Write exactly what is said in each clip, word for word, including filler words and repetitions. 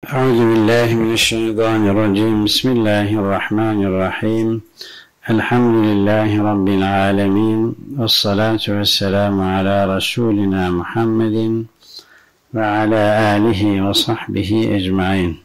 Euzu billahi mineşşeytanirracim. Bismillahirrahmanirrahim. Elhamdülillahi rabbil alamin. Ves salatu vesselamu ala rasulina Muhammedin ve ala alihi ve sahbihi ecmaîn.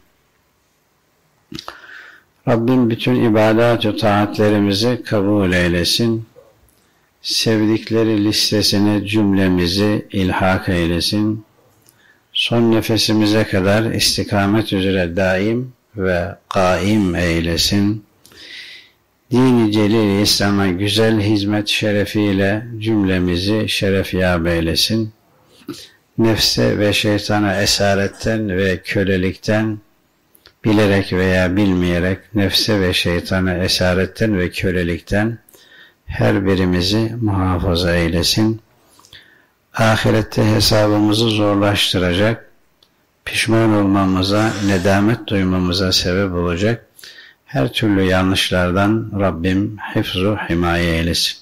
Rabbim bütün ibadat ve taatlerimizi kabul eylesin. Sevdikleri listesine cümlemizi ilhak eylesin. Son nefesimize kadar istikamet üzere daim ve kaim eylesin. Din-i Celil-i İslam'a güzel hizmet şerefiyle cümlemizi şerefyab eylesin. Nefse ve şeytana esaretten ve kölelikten, bilerek veya bilmeyerek nefse ve şeytana esaretten ve kölelikten her birimizi muhafaza eylesin. Ahirette hesabımızı zorlaştıracak, pişman olmamıza, nedamet duymamıza sebep olacak her türlü yanlışlardan Rabbim hifzu himaye eylesin.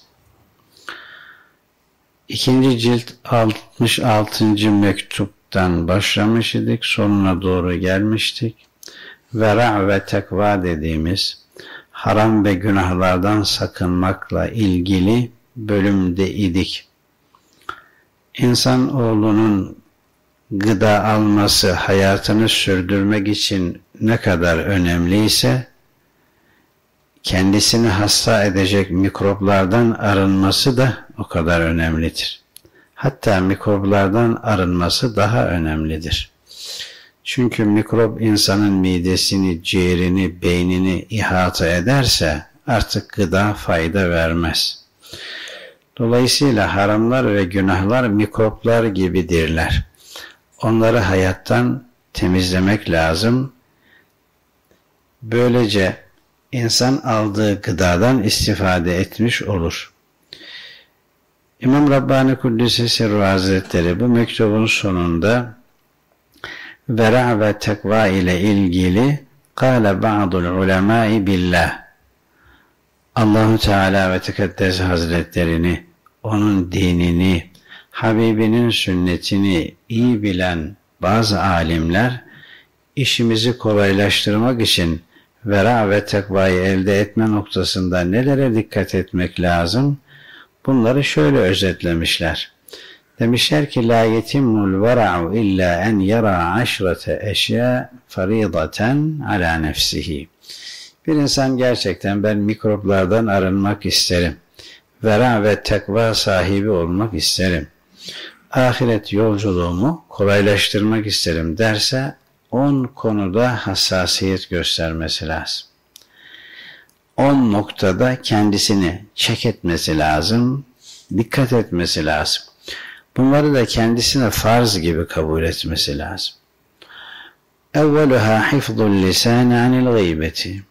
İkinci cilt altmış altıncı mektuptan başlamış idik, sonuna doğru gelmiştik. Vera ve tekva dediğimiz haram ve günahlardan sakınmakla ilgili bölümde idik. İnsanoğlunun gıda alması, hayatını sürdürmek için ne kadar önemliyse, kendisini hasta edecek mikroplardan arınması da o kadar önemlidir. Hatta mikroplardan arınması daha önemlidir. Çünkü mikrop insanın midesini, ciğerini, beynini ihata ederse artık gıda fayda vermez. Dolayısıyla haramlar ve günahlar mikroplar gibidirler. Onları hayattan temizlemek lazım. Böylece insan aldığı gıdadan istifade etmiş olur. İmam Rabbani Kuddise Sirruhu Hazretleri bu mektubun sonunda vera ve tekva ile ilgili kâle ba'dul ulemâi billah, Allah-u Teala ve Tekaddes Hazretlerini, onun dinini, Habibinin sünnetini iyi bilen bazı alimler, işimizi kolaylaştırmak için vera ve tekvayı elde etme noktasında nelere dikkat etmek lazım? Bunları şöyle özetlemişler. Demişler ki, la yetimul vera'u illa en yara aşrete eşya faridaten ala nefsihi. Bir insan gerçekten ben mikroplardan arınmak isterim, vera ve tekva sahibi olmak isterim, ahiret yolculuğumu kolaylaştırmak isterim derse on konuda hassasiyet göstermesi lazım. on noktada kendisini çek etmesi lazım, dikkat etmesi lazım. Bunları da kendisine farz gibi kabul etmesi lazım. Evveluha hifzul lisani anil gıybeti.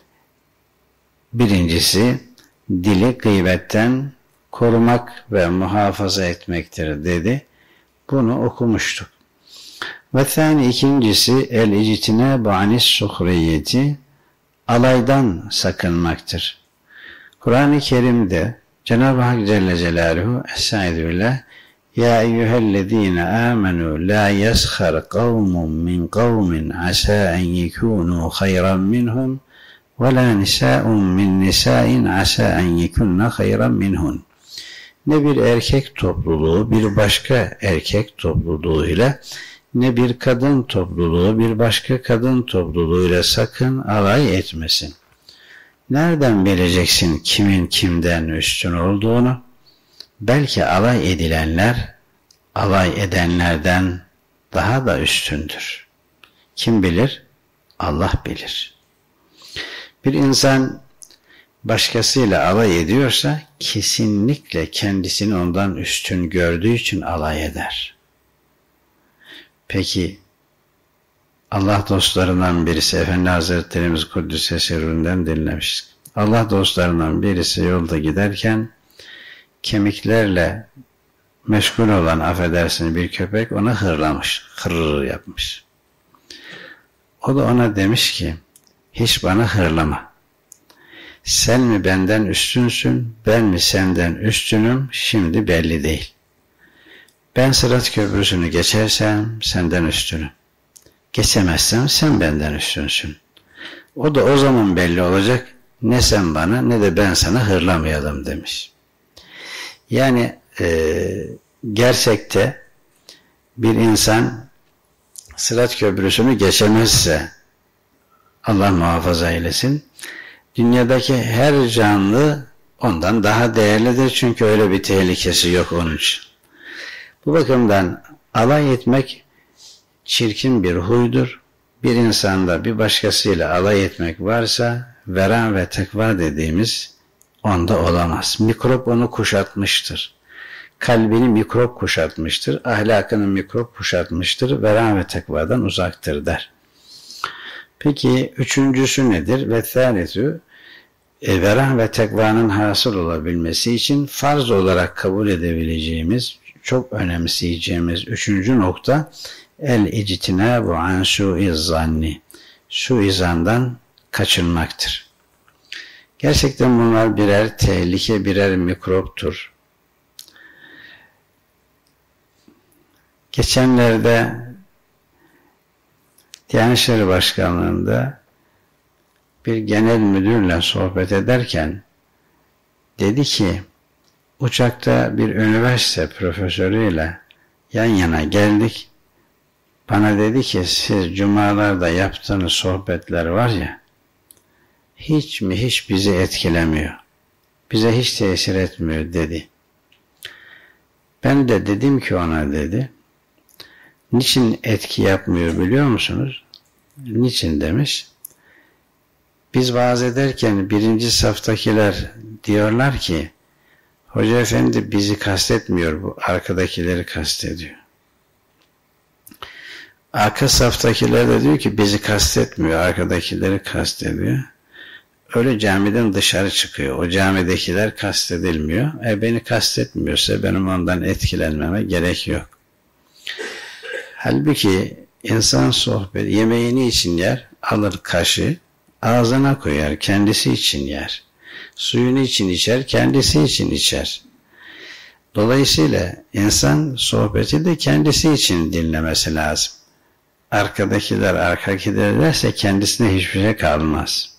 Birincisi, dili gıybetten korumak ve muhafaza etmektir dedi. Bunu okumuştuk. Ve thani, ikincisi, el-ictinâbu anis suhriyeti, alaydan sakınmaktır. Kur'an-ı Kerim'de Cenab-ı Hak Celle Celaluhu Estaizu billah, ya eyyühellezîne âmenû la yeshar kavmun min kavmin asâ en yekûnû hayran minhum وَلَا نِسَاءٌ مِّنْ نِسَاءٍ عَسَى أَنْ يَكُنَّ خَيْرًا مِّنْهُنْ. Ne bir erkek topluluğu bir başka erkek topluluğuyla, ne bir kadın topluluğu bir başka kadın topluluğuyla sakın alay etmesin. Nereden bileceksin kimin kimden üstün olduğunu? Belki alay edilenler, alay edenlerden daha da üstündür. Kim bilir? Allah bilir. Bir insan başkasıyla alay ediyorsa kesinlikle kendisini ondan üstün gördüğü için alay eder. Peki Allah dostlarından birisi, Efendi Hazretlerimiz Kuddise Sirruhu'ndan dinlemiştik. Allah dostlarından birisi yolda giderken kemiklerle meşgul olan, affedersin, bir köpek ona hırlamış, hırr yapmış. O da ona demiş ki, hiç bana hırlama. Sen mi benden üstünsün, ben mi senden üstünüm, şimdi belli değil. Ben Sırat Köprüsü'nü geçersem senden üstünüm. Geçemezsem sen benden üstünsün. O da o zaman belli olacak. Ne sen bana ne de ben sana hırlamayalım demiş. Yani e, gerçekte bir insan Sırat Köprüsü'nü geçemezse, Allah muhafaza eylesin, dünyadaki her canlı ondan daha değerlidir. Çünkü öyle bir tehlikesi yok onun için. Bu bakımdan alay etmek çirkin bir huydur. Bir insanda bir başkasıyla alay etmek varsa vera ve tekva dediğimiz onda olamaz. Mikrop onu kuşatmıştır. Kalbini mikrop kuşatmıştır. Ahlakını mikrop kuşatmıştır. Vera ve tekvadan uzaktır der. Peki üçüncüsü nedir? Ve thâlithü, e, vera ve tekvanın hasıl olabilmesi için farz olarak kabul edebileceğimiz, çok önemseyeceğimiz üçüncü nokta el-ictinâbu an su'iz-zanni. Suizandan kaçınmaktır. Gerçekten bunlar birer tehlike, birer mikroptur. Geçenlerde Diyanet İşleri Başkanlığı'nda bir genel müdürle sohbet ederken dedi ki, uçakta bir üniversite profesörüyle yan yana geldik. Bana dedi ki, siz cumalarda yaptığınız sohbetler var ya, hiç mi hiç bizi etkilemiyor. Bize hiç tesir etmiyor dedi. Ben de dedim ki ona dedi, niçin etki yapmıyor biliyor musunuz? Niçin demiş. Biz vaaz ederken birinci saftakiler diyorlar ki, Hoca Efendi bizi kastetmiyor, bu arkadakileri kastediyor. Arka saftakiler de diyor ki bizi kastetmiyor, arkadakileri kastediyor. Öyle camiden dışarı çıkıyor. O camidekiler kastedilmiyor. E beni kastetmiyorsa benim ondan etkilenmeme gerek yok. Halbuki insan sohbet, yemeğini için yer, alır kaşı, ağzına koyar, kendisi için yer. Suyunu için içer, kendisi için içer. Dolayısıyla insan sohbeti de kendisi için dinlemesi lazım. Arkadakiler arkadakiler derse kendisine hiçbir şey kalmaz.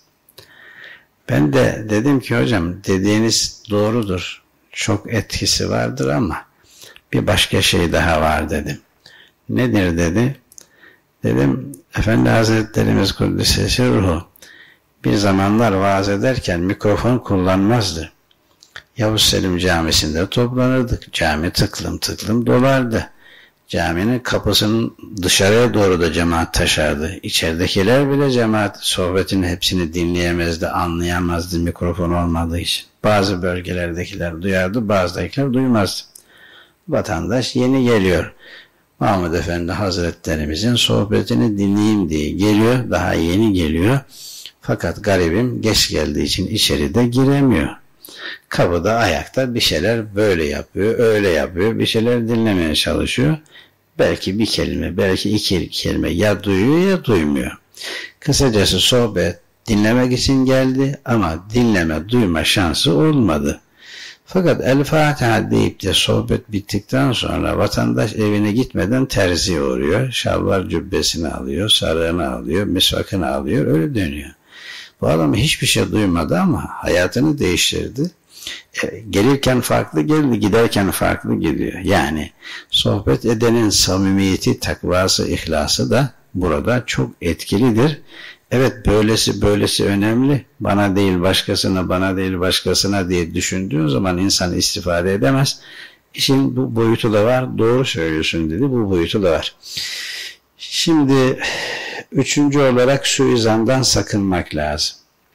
Ben de dedim ki hocam dediğiniz doğrudur. Çok etkisi vardır ama bir başka şey daha var dedim. Nedir dedi. Dedim Efendi Hazretlerimiz Kuddisesi Ruhu bir zamanlar vaaz ederken mikrofon kullanmazdı. Yavuz Selim Camisi'nde toplanırdık. Cami tıklım tıklım dolardı. Caminin kapısının dışarıya doğru da cemaat taşardı. İçeridekiler bile cemaat sohbetin hepsini dinleyemezdi, anlayamazdı mikrofon olmadığı için. Bazı bölgelerdekiler duyardı, bazıdakiler duymazdı. Vatandaş yeni geliyor. Mahmud Efendi Hazretlerimizin sohbetini dinleyeyim diye geliyor, daha yeni geliyor. Fakat garibim geç geldiği için içeride giremiyor. Kapıda ayakta bir şeyler böyle yapıyor, öyle yapıyor, bir şeyler dinlemeye çalışıyor. Belki bir kelime, belki iki kelime ya duyuyor ya duymuyor. Kısacası sohbet dinlemek için geldi ama dinleme, duyma şansı olmadı. Fakat El Fatiha deyip de sohbet bittikten sonra vatandaş evine gitmeden terziye uğruyor. Şalvar cübbesini alıyor, sarığını alıyor, misvakını alıyor, öyle dönüyor. Bu adam hiçbir şey duymadı ama hayatını değiştirdi. E, gelirken farklı geldi, giderken farklı gidiyor. Yani sohbet edenin samimiyeti, takvası, ihlası da burada çok etkilidir. Evet böylesi böylesi önemli. Bana değil başkasına, bana değil başkasına diye düşündüğün zaman insan istifade edemez. İşin bu boyutu da var. Doğru söylüyorsun dedi. Bu boyutu da var. Şimdi üçüncü olarak suizandan sakınmak lazım.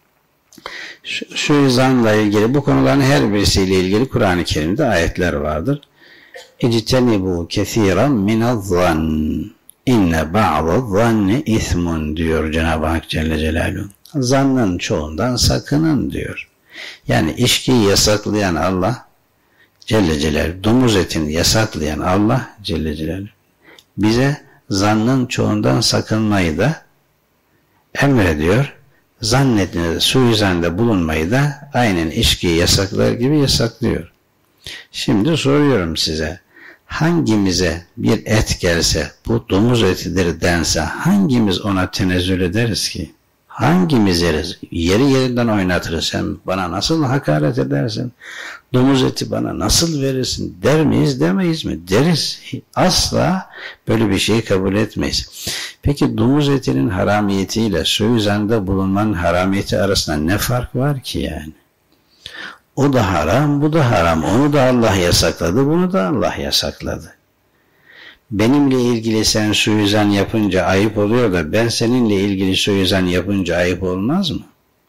Suizanla ilgili bu konuların her birisiyle ilgili Kur'an-ı Kerim'de ayetler vardır. İctenibu kethiran minaz-zann inne ba'daz-zanni ismun diyor Cenab-ı Hak Celle Celaluhu. Zannın çoğundan sakının diyor. Yani içkiyi yasaklayan Allah Celle Celaluhu, domuz etini yasaklayan Allah Celle Celaluhu bize zannın çoğundan sakınmayı da emrediyor. Zannetine de suizanda bulunmayı da aynen içkiyi yasaklar gibi yasaklıyor. Şimdi soruyorum size. hangimize bir et gelse, bu domuz etidir dense, hangimiz ona tenezzül ederiz ki? Hangimiz yeriz? Yeri yerinden oynatırız. Sen bana nasıl hakaret edersin? Domuz eti bana nasıl verirsin? Der miyiz, demeyiz mi? Deriz. Asla böyle bir şeyi kabul etmeyiz. Peki domuz etinin haramiyetiyle suizanda bulunmanın haramiyeti arasında ne fark var ki yani? O da haram, bu da haram. Onu da Allah yasakladı, bunu da Allah yasakladı. Benimle ilgili sen suizan yapınca ayıp oluyor da ben seninle ilgili suizan yapınca ayıp olmaz mı?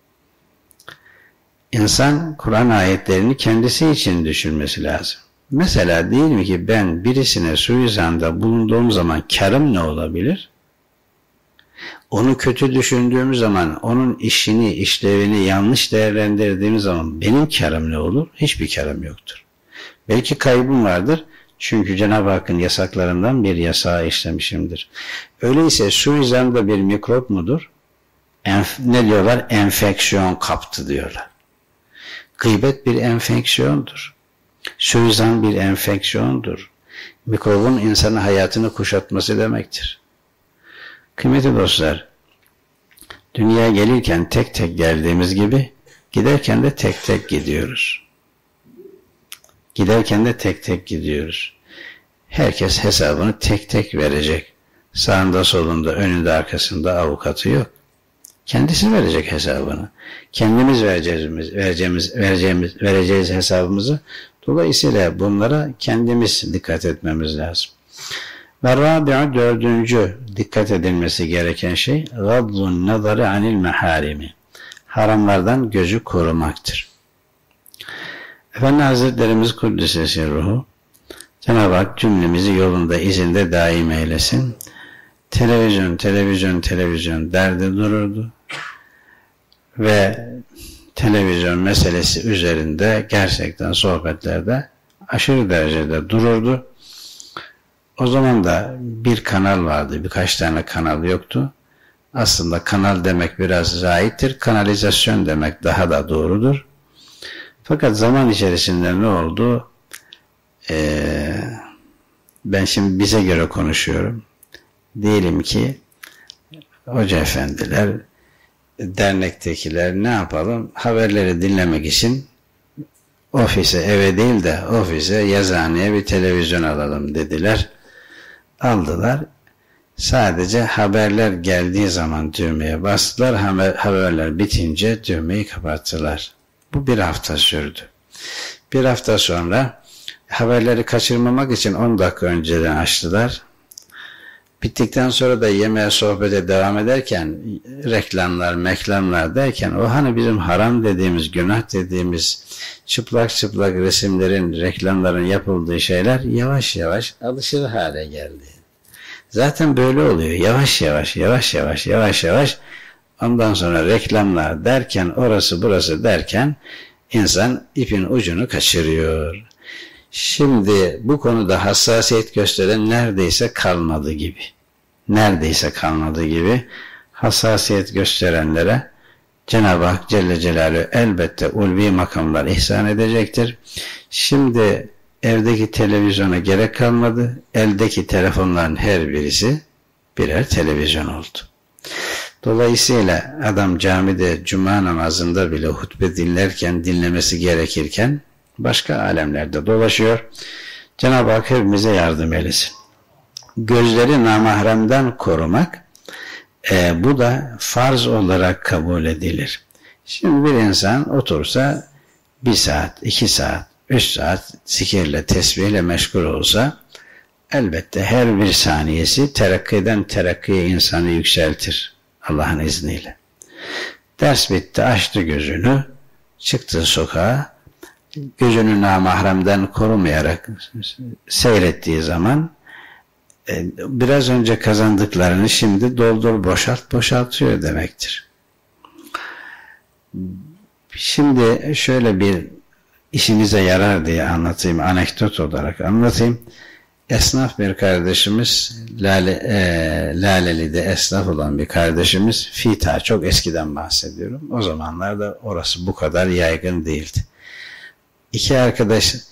İnsan Kur'an ayetlerini kendisi için düşünmesi lazım. Mesela değil mi ki ben birisine suizanda bulunduğum zaman karım ne olabilir? Onu kötü düşündüğüm zaman, onun işini, işlevini yanlış değerlendirdiğim zaman benim karım ne olur? Hiçbir karım yoktur. Belki kaybım vardır. Çünkü Cenab-ı Hakk'ın yasaklarından bir yasağı işlemişimdir. Öyleyse suizan da bir mikrop mudur? Enf ne diyorlar? Enfeksiyon kaptı diyorlar. Gıybet bir enfeksiyondur. Suizan bir enfeksiyondur. Mikrobun insanın hayatını kuşatması demektir. Kıymetli dostlar, dünyaya gelirken tek tek geldiğimiz gibi giderken de tek tek gidiyoruz. Giderken de tek tek gidiyoruz. Herkes hesabını tek tek verecek. Sağında, solunda, önünde, arkasında avukatı yok. Kendisi verecek hesabını. Kendimiz vereceğimiz, vereceğimiz, vereceğimiz, vereceğiz hesabımızı. Dolayısıyla bunlara kendimiz dikkat etmemiz lazım. Ve rabi'a, dördüncü dikkat edilmesi gereken şey gaddun nazarı anil meharimi. Haramlardan gözü korumaktır. Efendi Hazretlerimiz Kuddisesi ruhu, Cenab-ı Hak cümlemizi yolunda, izinde daim eylesin. Televizyon, televizyon, televizyon derdi dururdu. Ve televizyon meselesi üzerinde gerçekten sohbetlerde aşırı derecede dururdu. O zaman da bir kanal vardı, birkaç tane kanal yoktu. Aslında kanal demek biraz zahittir, kanalizasyon demek daha da doğrudur. Fakat zaman içerisinde ne oldu? Ee, ben şimdi bize göre konuşuyorum. Diyelim ki hoca efendiler, dernektekiler ne yapalım? Haberleri dinlemek için ofise, eve değil de ofise, yazıhaneye bir televizyon alalım dediler. Aldılar. Sadece haberler geldiği zaman düğmeye bastılar. Haberler bitince düğmeyi kapattılar. Bu bir hafta sürdü. Bir hafta sonra haberleri kaçırmamak için on dakika önceden açtılar. Bittikten sonra da yemeğe, sohbete devam ederken reklamlar, meklamlar derken o hani bizim haram dediğimiz, günah dediğimiz çıplak çıplak resimlerin, reklamların yapıldığı şeyler yavaş yavaş alışır hale geldi. Zaten böyle oluyor. Yavaş yavaş, yavaş yavaş, yavaş yavaş ondan sonra reklamlar derken, orası burası derken insan ipin ucunu kaçırıyor. Şimdi bu konuda hassasiyet gösteren neredeyse kalmadı gibi. Neredeyse kalmadı gibi hassasiyet gösterenlere Cenab-ı Hak Celle Celaluhu elbette ulvi makamlar ihsan edecektir. Şimdi evdeki televizyona gerek kalmadı. Eldeki telefonların her birisi birer televizyon oldu. Dolayısıyla adam camide cuma namazında bile hutbe dinlerken, dinlemesi gerekirken başka alemlerde dolaşıyor. Cenab-ı Hak hepimize yardım eylesin. Gözleri namahremden korumak, e, bu da farz olarak kabul edilir. Şimdi bir insan otursa bir saat, iki saat, üç saat zikirle, tesbihle meşgul olsa elbette her bir saniyesi terakkiden terakkiye insanı yükseltir Allah'ın izniyle. Ders bitti, açtı gözünü, çıktı sokağa, gözünü namahremden korumayarak seyrettiği zaman e, biraz önce kazandıklarını şimdi doldur boşalt boşaltıyor demektir. Şimdi şöyle bir işinize yarar diye anlatayım, anekdot olarak anlatayım. Esnaf bir kardeşimiz, Lale, e, Laleli'de esnaf olan bir kardeşimiz, Fita, çok eskiden bahsediyorum. O zamanlarda orası bu kadar yaygın değildi. İki arkadaş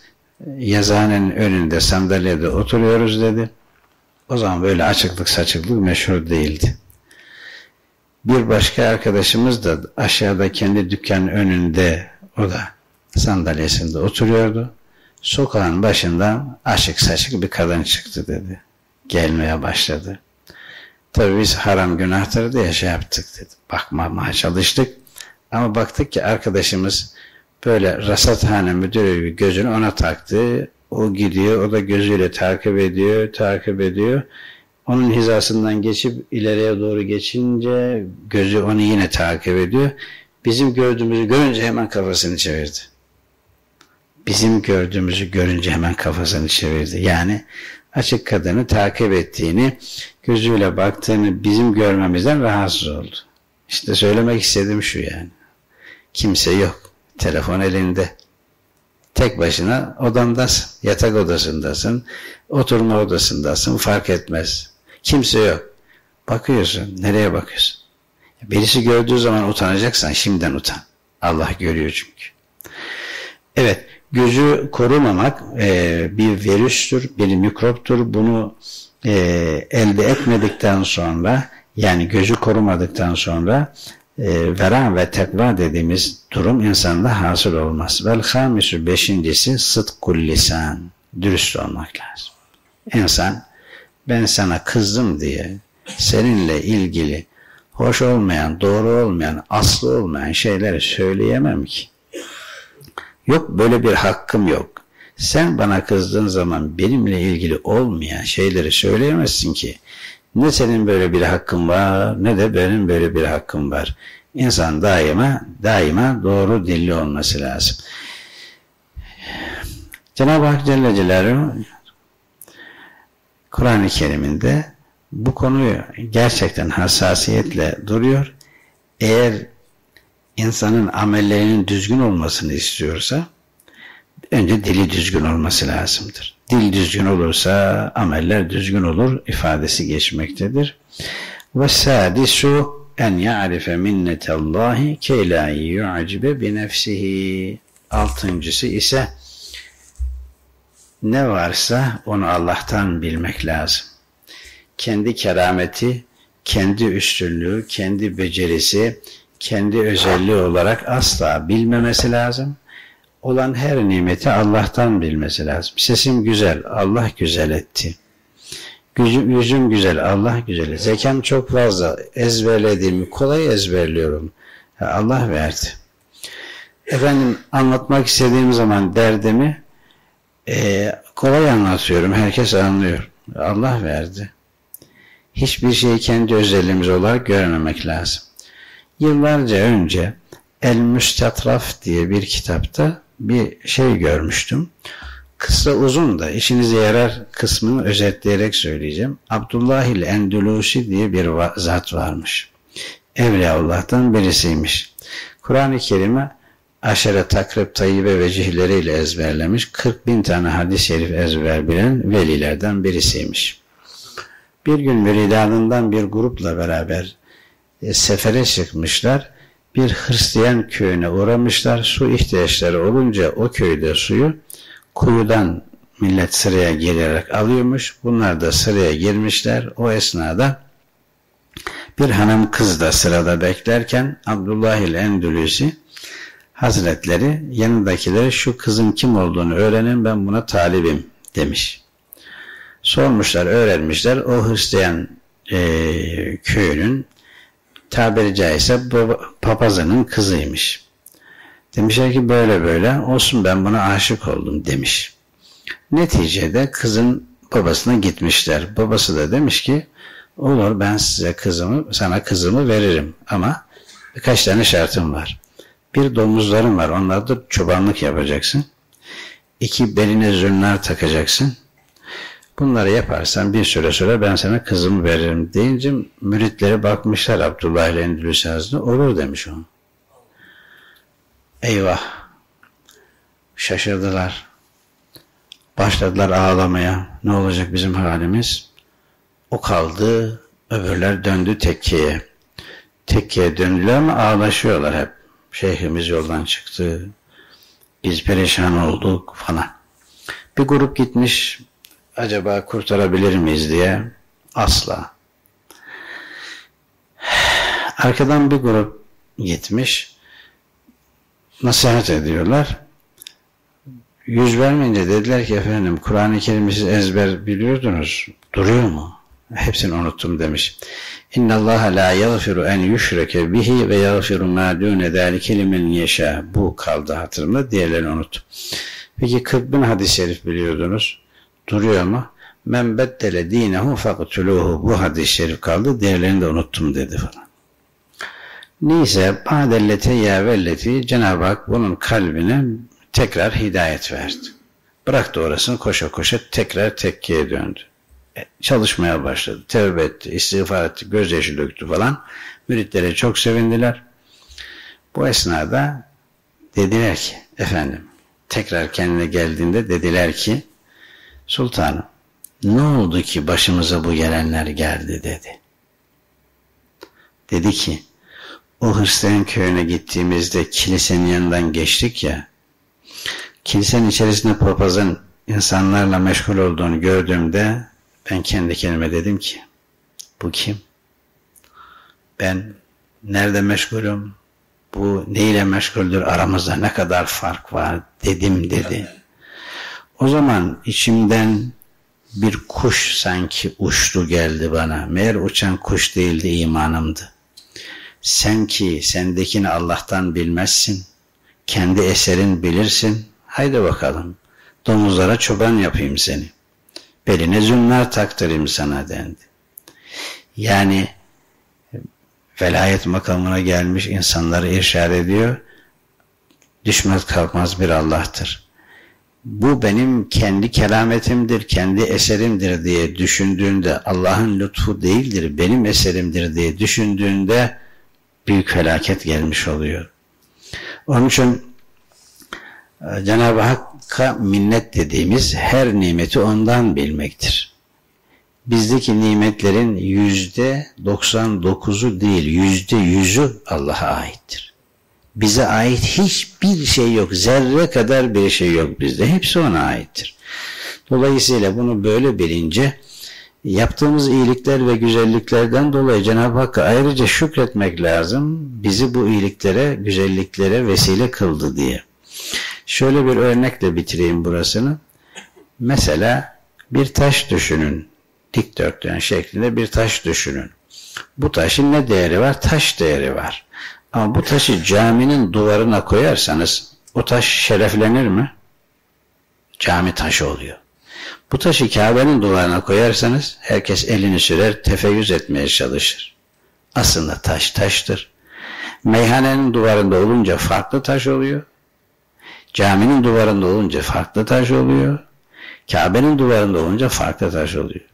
yazıhanenin önünde sandalyede oturuyoruz dedi. O zaman böyle açıklık saçıklık meşhur değildi. Bir başka arkadaşımız da aşağıda kendi dükkanın önünde, o da sandalyesinde oturuyordu. Sokağın başından açık saçık bir kadın çıktı dedi. Gelmeye başladı. Tabii biz haram günahtır diye şey yaptık dedi. Bakmamaya çalıştık. Ama baktık ki arkadaşımız böyle rasathane müdürü gibi gözünü ona taktı. O gidiyor, o da gözüyle takip ediyor, takip ediyor. Onun hizasından geçip ileriye doğru geçince gözü onu yine takip ediyor. Bizim gördüğümüzü görünce hemen kafasını çevirdi. Bizim gördüğümüzü görünce hemen kafasını çevirdi. Yani açık kadını takip ettiğini, gözüyle baktığını bizim görmemizden rahatsız oldu. İşte söylemek istediğim şu yani. Kimse yok. Telefon elinde. Tek başına odandasın. Yatak odasındasın. Oturma odasındasın. Fark etmez. Kimse yok. Bakıyorsun. Nereye bakıyorsun? Birisi gördüğü zaman utanacaksan şimdiden utan. Allah görüyor çünkü. Evet. Gözü korumamak e, bir virüstür, bir mikroptur. Bunu e, elde etmedikten sonra, yani gözü korumadıktan sonra e, vera ve tekva dediğimiz durum insanda hasıl olmaz. Vel hamisu, beşincisi sıdkul lisan. Dürüst olmak lazım. İnsan ben sana kızdım diye seninle ilgili hoş olmayan, doğru olmayan, aslı olmayan şeyleri söyleyemem ki. Yok, böyle bir hakkım yok. Sen bana kızdığın zaman benimle ilgili olmayan şeyleri söyleyemezsin ki. Ne senin böyle bir hakkın var, ne de benim böyle bir hakkım var. İnsan daima, daima doğru dilli olması lazım. Cenab-ı Hak Celle Celaluhu Kur'an-ı Kerim'inde bu konuyu gerçekten hassasiyetle duruyor. Eğer insanın amellerinin düzgün olmasını istiyorsa önce dili düzgün olması lazımdır. Dil düzgün olursa ameller düzgün olur ifadesi geçmektedir. Ve sadisu en ya'rife minnetallahi key la yu'cibe bi nefsihi. Altıncısı ise ne varsa onu Allah'tan bilmek lazım. Kendi kerameti, kendi üstünlüğü, kendi becerisi, kendi özelliği olarak asla bilmemesi lazım. Olan her nimeti Allah'tan bilmesi lazım. Sesim güzel, Allah güzel etti. Yüzüm, yüzüm güzel, Allah güzel etti. Zekam çok fazla, ezberlediğimi kolay ezberliyorum. Allah verdi. Efendim, anlatmak istediğim zaman derdimi e, kolay anlatıyorum, herkes anlıyor. Allah verdi. Hiçbir şeyi kendi özelliğimiz olarak görmemek lazım. Yıllarca önce El-Müstatraf diye bir kitapta bir şey görmüştüm. Kısa uzun da işinize yarar kısmını özetleyerek söyleyeceğim. Abdullahil Endülüsi diye bir zat varmış. Evliyaullah'tan birisiymiş. Kur'an-ı Kerim'e aşere takrib tayyibe vecihleriyle ezberlemiş. kırk bin tane hadis-i şerif ezber bilen velilerden birisiymiş. Bir gün müridanından bir grupla beraber e, sefere çıkmışlar. Bir Hristiyan köyüne uğramışlar. Su ihtiyaçları olunca o köyde suyu kuyudan millet sıraya girerek alıyormuş. Bunlar da sıraya girmişler. O esnada bir hanım kız da sırada beklerken Abdullahil Endülüsi Hazretleri yanındakileri şu kızın kim olduğunu öğrenin, ben buna talibim demiş. Sormuşlar, öğrenmişler. O Hristiyan e, köyünün tabiri caizse papazının kızıymış. Demişler ki böyle böyle olsun, ben buna aşık oldum demiş. Neticede kızın babasına gitmişler. Babası da demiş ki olur, ben size kızımı, sana kızımı veririm ama birkaç tane şartım var. Bir, domuzlarım var, onlarda çobanlık yapacaksın. İki, beline zürnar takacaksın. Bunları yaparsan bir süre sonra ben sana kızımı veririm deyince müritleri bakmışlar Abdullah ile Endülüs Hazretleri, olur demiş o. Eyvah! Şaşırdılar. Başladılar ağlamaya. Ne olacak bizim halimiz? O kaldı, öbürler döndü tekkeye. Tekkeye döndüler ama ağlaşıyorlar hep. Şeyhimiz yoldan çıktı. Biz perişan olduk falan. Bir grup gitmiş, acaba kurtarabilir miyiz diye. Asla. Arkadan bir grup gitmiş, nasihat ediyorlar. Yüz vermeyince dediler ki efendim Kur'an-ı Kerim'i siz ezber biliyordunuz. Duruyor mu? Hepsini unuttum demiş. İnna Allah la yaghfiru en yushrake bihi ve yaghfiru ma dune zalike limen yasha. Bu kaldı hatırımda. Diğerlerini unuttum. Peki kırk bin hadis-i şerif biliyordunuz. Duruyor mu? Men beddele dinehu faqtuluhu. Bu hadis-i şerif kaldı. Diğerlerini de unuttum dedi falan. Neyse ba'dellete ya velleti Cenab-ı Hak bunun kalbine tekrar hidayet verdi. Bıraktı orasını koşa koşa tekrar tekkiye döndü. E, çalışmaya başladı. Tevbe etti, istiğfar etti, gözyaşı döktü falan. Müritlere çok sevindiler. Bu esnada dediler ki efendim tekrar kendine geldiğinde dediler ki sultanım ne oldu ki başımıza bu gelenler geldi dedi. Dedi ki o Hristiyan köyüne gittiğimizde kilisenin yanından geçtik ya, kilisenin içerisinde papazın insanlarla meşgul olduğunu gördüğümde ben kendi kendime dedim ki bu kim? Ben nerede meşgulüm? Bu neyle meşguldür? Aramızda ne kadar fark var dedim dedi. O zaman içimden bir kuş sanki uçtu geldi bana. Meğer uçan kuş değildi, imanımdı. Sen ki sendekini Allah'tan bilmezsin. Kendi eserin bilirsin. Haydi bakalım. Domuzlara çoban yapayım seni. Beline zümrüt taktırayım sana dendi. Yani velayet makamına gelmiş insanları irşad ediyor. Düşmez kalkmaz bir Allah'tır. Bu benim kendi kerametimdir, kendi eserimdir diye düşündüğünde Allah'ın lütfu değildir, benim eserimdir diye düşündüğünde büyük felaket gelmiş oluyor. Onun için Cenab-ı Hakk'a minnet dediğimiz her nimeti ondan bilmektir. Bizdeki nimetlerin yüzde doksan dokuzu değil, yüzde yüzü Allah'a aittir. Bize ait hiçbir şey yok, zerre kadar bir şey yok bizde, hepsi ona aittir. Dolayısıyla bunu böyle bilince yaptığımız iyilikler ve güzelliklerden dolayı Cenab-ı Hakk'a ayrıca şükretmek lazım, bizi bu iyiliklere, güzelliklere vesile kıldı diye. Şöyle bir örnekle bitireyim burasını. Mesela bir taş düşünün. Dikdörtgen şeklinde bir taş düşünün. Bu taşın ne değeri var? Taş değeri var. Ama bu taşı caminin duvarına koyarsanız o taş şereflenir mi? Cami taşı oluyor. Bu taşı Kabe'nin duvarına koyarsanız herkes elini sürer, tefeyyüz etmeye çalışır. Aslında taş taştır. Meyhanenin duvarında olunca farklı taş oluyor. Caminin duvarında olunca farklı taş oluyor. Kabe'nin duvarında olunca farklı taş oluyor.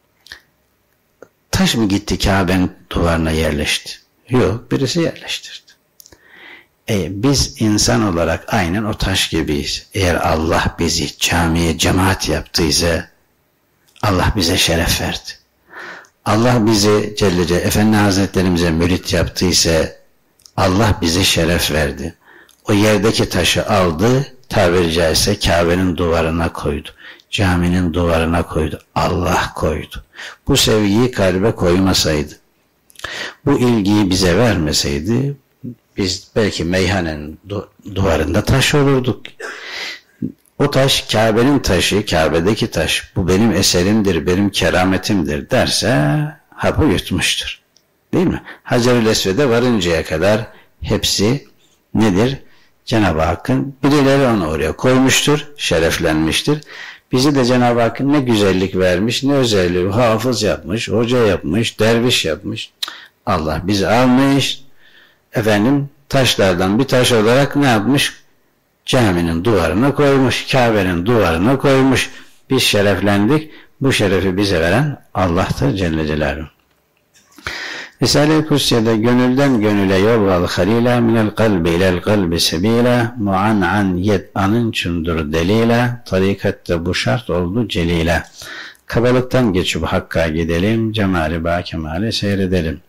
Taş mı gitti Kabe'nin duvarına yerleşti? Yok, birisi yerleştirdi. E, biz insan olarak aynen o taş gibiyiz. Eğer Allah bizi camiye cemaat yaptıysa Allah bize şeref verdi. Allah bizi Celle Celle Efendi Hazretlerimize mürit yaptıysa Allah bize şeref verdi. O yerdeki taşı aldı, tabiri caizse Kabe'nin duvarına koydu. Caminin duvarına koydu. Allah koydu. Bu sevgiyi kalbe koymasaydı, bu ilgiyi bize vermeseydi, biz belki meyhanenin duvarında taş olurduk. O taş Kabe'nin taşı, Kabe'deki taş, bu benim eserimdir, benim kerametimdir derse hapı yutmuştur. Değil mi? Hacer-ül Esved'e varıncaya kadar hepsi nedir? Cenab-ı Hakk'ın birileri onu oraya koymuştur, şereflenmiştir. Bizi de Cenab-ı Hakk'ın ne güzellik vermiş, ne özelliği, hafız yapmış, hoca yapmış, derviş yapmış. Allah bizi almış, efendim taşlardan bir taş olarak ne yapmış? Caminin duvarına koymuş, Kabe'nin duvarına koymuş. Biz şereflendik, bu şerefi bize veren Allah'tır Celle Celaluhu. Risale-i Kutsiye'de gönülden gönüle yol val halila minel kalbi ilel kalbi sebila muan'an yed'anın çundur delila tarikatte bu şart oldu celila. Kabalıktan geçip Hakk'a gidelim, cemali ba kemali seyredelim.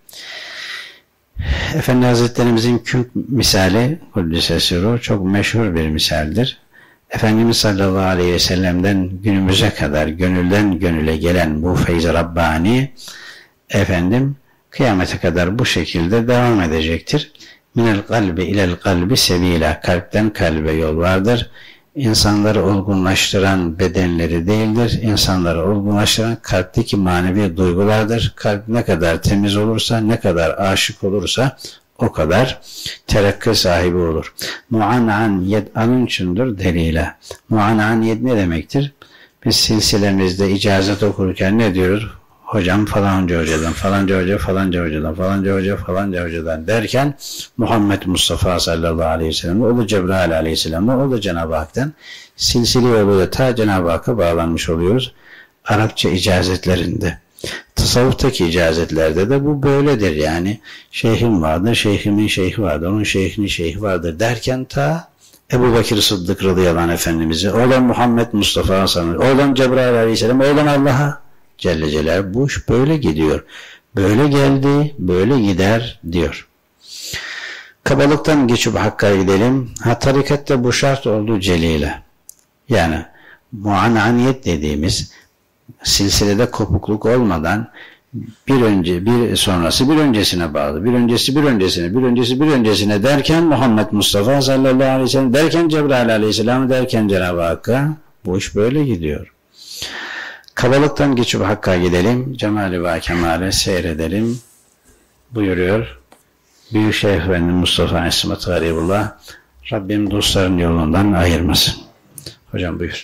Efendi Hazretlerimizin künk misali Kuddise Sirruh çok meşhur bir misaldir. Efendimiz sallallahu aleyhi ve sellem'den günümüze kadar gönülden gönüle gelen bu feyz-i Rabbani efendim kıyamete kadar bu şekilde devam edecektir. Minel kalbi ilel kalbi sebila, kalpten kalbe yol vardır. İnsanları olgunlaştıran bedenleri değildir. İnsanları olgunlaştıran kalpteki manevi duygulardır. Kalp ne kadar temiz olursa, ne kadar aşık olursa o kadar terakki sahibi olur. Mu'an'an yed anın içindir delile. Mu'an'an yed ne demektir? Biz silsilemizde icazet okurken ne diyoruz? Hocam falanca hocadan, falanca hoca, falanca hocadan, falanca hoca, falanca hocadan derken Muhammed Mustafa sallallahu aleyhi ve sellem, o da Cebrail aleyhisselam, o da Cenab-ı Hak'tan silsile yoluyla ta Cenab-ı Hak'a bağlanmış oluyoruz. Arapça icazetlerinde. Tasavvuftaki icazetlerde de bu böyledir yani. Şeyhim vardır, şeyhimin şeyhi vardır, onun şeyhinin şeyhi vardır derken ta Ebu Bekir Sıddık radıyallahu anh Efendimiz'i, oğlan Muhammed Mustafa sallallahu aleyhi ve sellem, oğlan Cebrail aleyhisselam, oğlan Allah'a Celle Celaluhu, bu iş böyle gidiyor. Böyle geldi, böyle gider diyor. Kabalıktan geçip Hakk'a gidelim. Ha, tarikatta bu şart olduğu celile. Yani muananiyet dediğimiz silsilede kopukluk olmadan bir önce bir sonrası bir öncesine bağlı. Bir öncesi bir öncesine, bir öncesi bir öncesine derken Muhammed Mustafa sallallahu aleyhi ve sellem derken Cebrail aleyhisselam derken Cenab-ı Hakk'a, bu iş böyle gidiyor. Kabalıktan geçip Hakk'a gidelim, Cemali ve Kemal'e seyredelim buyuruyor Büyük Şeyh Efendi Mustafa İsmet Garibullah. Rabbim dostların yolundan ayırmasın. Hocam buyur.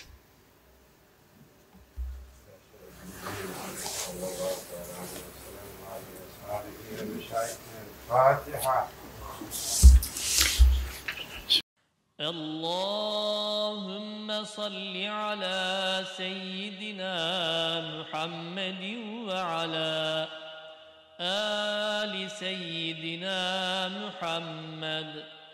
Allahümme salli ala seyyidina Muhammedin ve ala ali seyyidina Muhammed.